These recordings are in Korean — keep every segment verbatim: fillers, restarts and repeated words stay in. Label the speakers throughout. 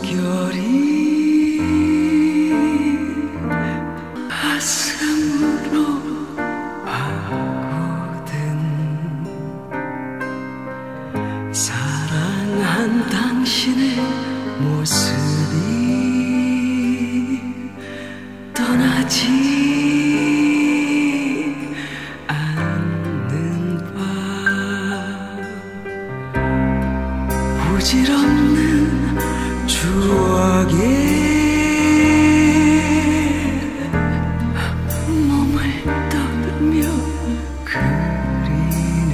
Speaker 1: 물결이 가슴으로 파고든 사랑한 당신의 모습이 떠나지 않는 밤 부질없는 추억에 몸을 떠들며 그리는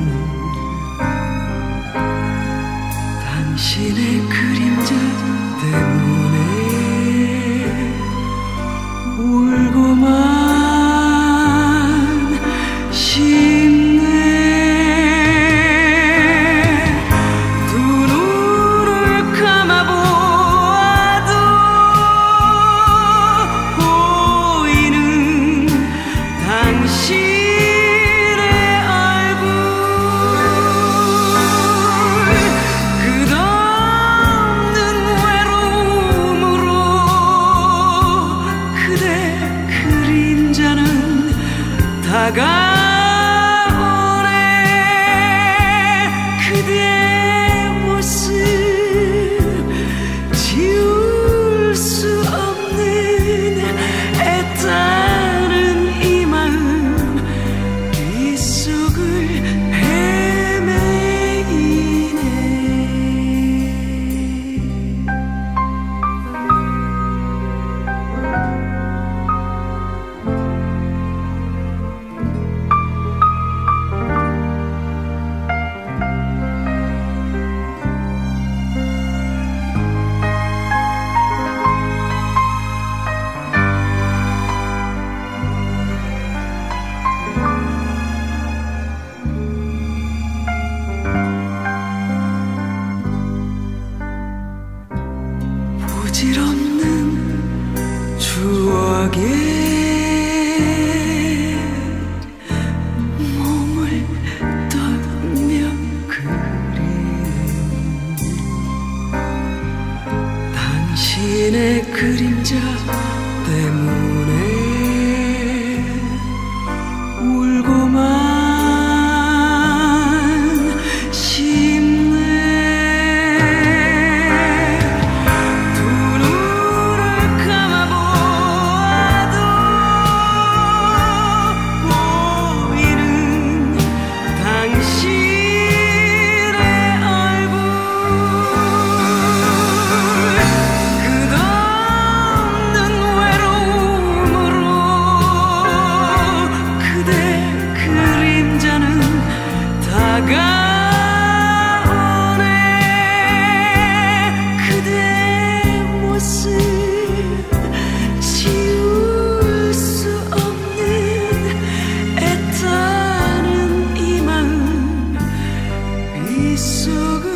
Speaker 1: 당신의 그림자 때문에 울고만 싶네. 두 눈을 감아보아도 보이는 당신의 얼굴 끝없는 외로움으로 그대 그림자는 다가오네. 그대의 모습 지울 수 없는 애타는 이 마음 빗속을 헤매이네. 부질없는 추억에 몸을 떠들며 그리는 당신의 그림자 때문에 울고만 싶네. 두 눈을 감아보아도 보이는 당신의 얼굴 끝없는 외로움으로 그대 그림자는 다가오네. 그대의 모습 지울 수 없는 애타는 이 마음 빗속을